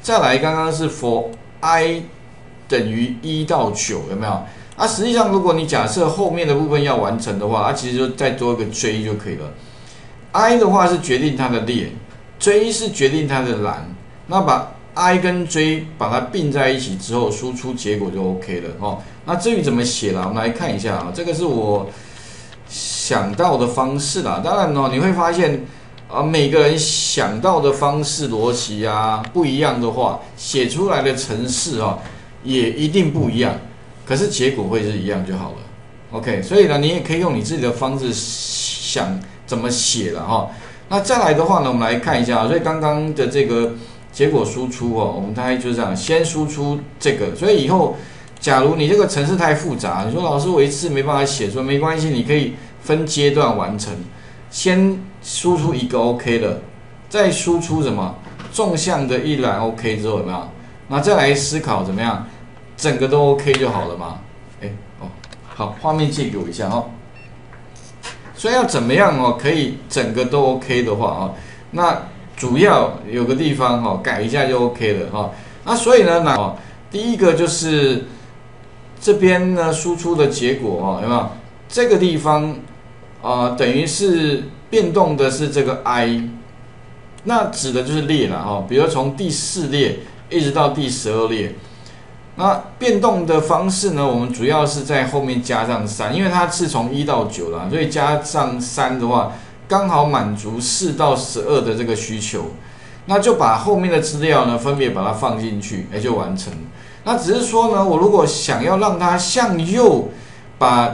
再来刚刚是 for i 等于1到9，有没有？啊，实际上如果你假设后面的部分要完成的话，其实就再多一个 j 就可以了。i 的话是决定它的列 ，j 是决定它的栏。那把 i 跟 j 把它并在一起之后，输出结果就 OK 了哦。那至于怎么写啦，我们来看一下啊，这个是我想到的方式啦。当然哦，你会发现每个人想到的方式、逻辑啊不一样的话，写出来的程式啊也一定不一样。可是结果会是一样就好了 ，OK。所以呢，你也可以用你自己的方式想怎么写了哈。那再来的话呢，我们来看一下，所以刚刚的这个结果输出哦，我们大概就是这样，先输出这个。所以以后假如你这个程式太复杂，你说老师我一次没办法写，说没关系，你可以分阶段完成，先输出一个 OK 了，再输出什么纵向的一栏 OK 之后有没有？那再来思考怎么样？整个都 OK 就好了嘛？好，画面借给我一下哦。所以要怎么样哦，可以整个都 OK 的话哦，那主要有个地方哦改一下就 OK 了哈。那所以呢，第一个就是这边呢输出的结果哦，有没有？这个地方等于是变动的是这个 i， 那指的就是列了哈。比如从第4列一直到第12列。那变动的方式呢？我们主要是在后面加上3，因为它是从1到9啦，所以加上3的话，刚好满足4到12的这个需求。那就把后面的资料呢，分别把它放进去，就完成。那只是说呢，我如果想要让它向右把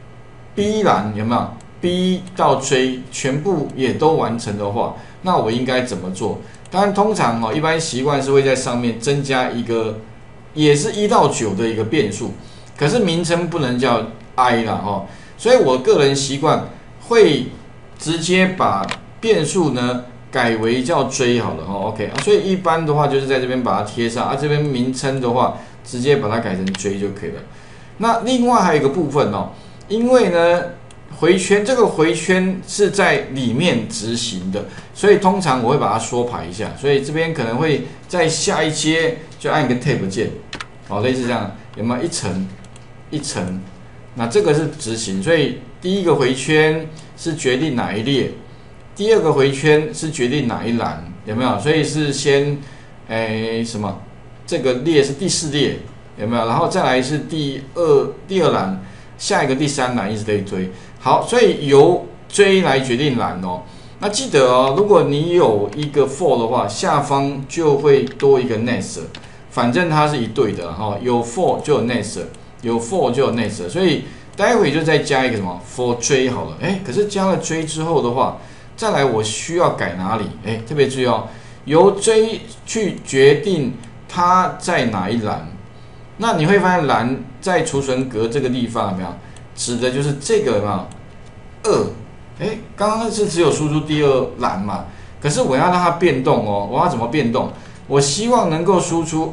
B 栏有没有 B 到 J 全部也都完成的话，那我应该怎么做？当然，通常一般习惯是会在上面增加一个。也是1到9的一个变数，可是名称不能叫 i 啦哈，所以我个人习惯会直接把变数呢改为叫 j 好了哈 ，OK， 所以一般的话就是在这边把它贴上，这边名称的话直接把它改成 j 就可以了。那另外还有一个部分哦，因为呢回圈这个回圈是在里面执行的，所以通常我会把它缩排一下，所以这边可能会在下一阶就按一个 Tab 键，类似这样，有没有一层一层？那这个是执行，所以第一个回圈是决定哪一列，第二个回圈是决定哪一栏，有没有？所以是先什么？这个列是第4列，有没有？然后再来是第二栏，下一个第3栏，一直类推。好，所以由 J 来决定栏哦。那记得哦，如果你有一个 for 的话，下方就会多一个 next， 反正它是一对的哈。有 for 就有 next， 有 for 就有 next， 所以待会就再加一个什么 for J 好了。可是加了 J 之后的话，再来我需要改哪里？特别注意哦，由 J 去决定它在哪一栏。那你会发现栏在储存格这个地方有没有？指的就是这个有没有？2，刚刚是只有输出第2栏嘛，可是我要让它变动哦，我要怎么变动？我希望能够输出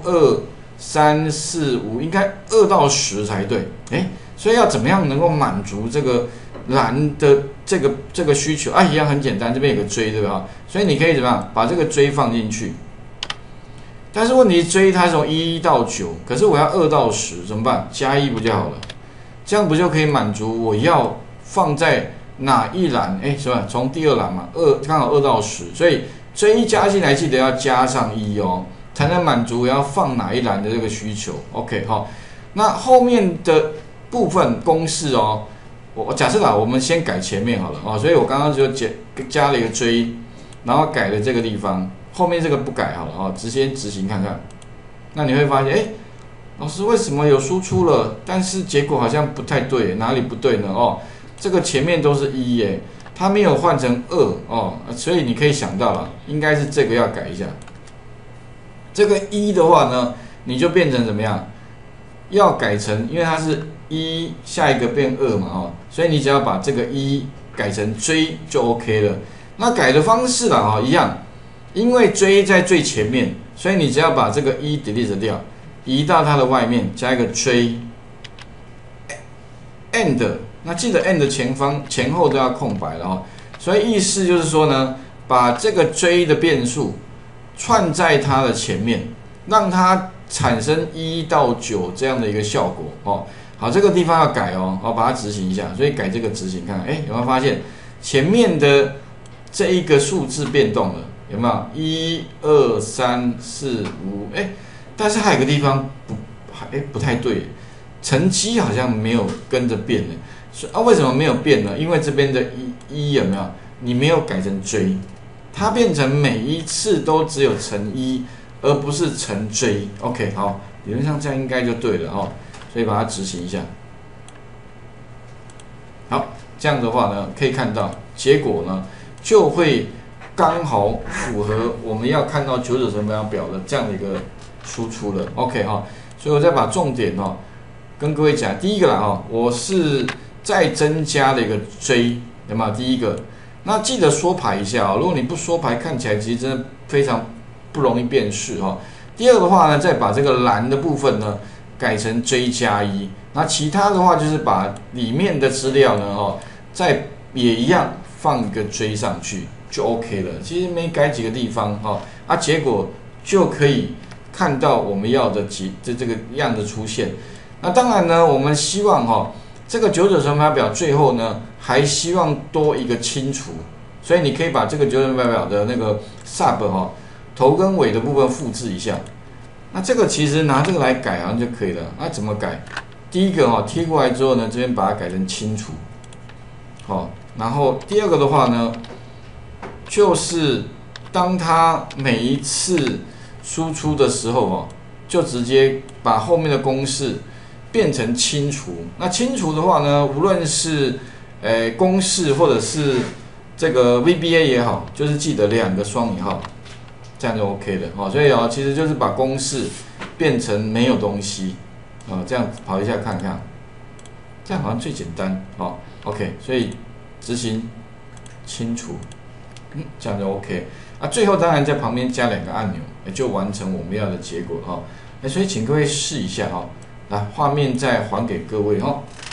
2、3、4、5，应该2到10才对，所以要怎么样能够满足这个栏的这个需求啊？一样很简单，这边有个追对吧？所以你可以怎么样把这个追放进去？但是问题追它从1到9，可是我要2到10怎么办？加1不就好了？这样不就可以满足我要放在哪一栏？是吧？从第2栏嘛，2刚好2到10，所以追1加进来，记得要加上1哦，才能满足我要放哪一栏的这个需求。OK， 好，那后面的部分公式哦，我假设我们先改前面好了哦，所以我刚刚就加了一个追，然后改了这个地方，后面这个不改好了哦，直接执行看看。那你会发现，老师为什么有输出了，但是结果好像不太对，哪里不对呢？这个前面都是1耶，它没有换成2哦，所以你可以想到了，应该是这个要改一下。这个1的话呢，你就变成怎么样？要改成，因为它是1下一个变2嘛所以你只要把这个1改成追就 OK 了。那改的方式啦一样，因为追在最前面，所以你只要把这个1 delete 掉。移到它的外面，加一个追 ，end， 那记得 end 前后都要空白了所以意思就是说呢，把这个追的变数串在它的前面，让它产生1到9这样的一个效果哦。好，这个地方要改哦，好，把它执行一下。所以改这个执行看看，有没有发现前面的这一个数字变动了？有没有？1、2、3、4、5，但是还有个地方不太对，乘积好像没有跟着变呢。为什么没有变呢？因为这边的一有没有？你没有改成追，它变成每一次都只有乘1，而不是乘追。OK， 好，理论上这样应该就对了哦。所以把它执行一下。好，这样的话呢，可以看到结果呢就会刚好符合我们要看到九九乘法表的这样的一个输出了。OK 哈，所以我再把重点跟各位讲，第一个啦我是再增加了一个追，有没有？第一个，那记得缩排一下如果你不缩排，看起来其实真的非常不容易辨识第二个的话呢，再把这个蓝的部分呢改成 J+1， 那其他的话就是把里面的资料呢再也一样放一个 J 上去就 OK 了。其实没改几个地方结果就可以看到我们要的这个样子出现。那当然呢，我们希望这个九九乘法表最后呢还希望多一个清除，所以你可以把这个九九乘法表的那个 sub 头跟尾的部分复制一下。那这个其实拿这个来改好像就可以了。那怎么改？第一个贴过来之后呢，这边把它改成清除。然后第二个的话呢，就是当它每一次输出的时候就直接把后面的公式变成清除。那清除的话呢，无论是公式或者是这个 VBA 也好，就是记得2个双引号。这样就 OK 了所以其实就是把公式变成没有东西这样跑一下看看，这样好像最简单OK， 所以执行清除，这样就 OK。最后当然在旁边加2个按钮，就完成我们要的结果所以请各位试一下来，画面再还给各位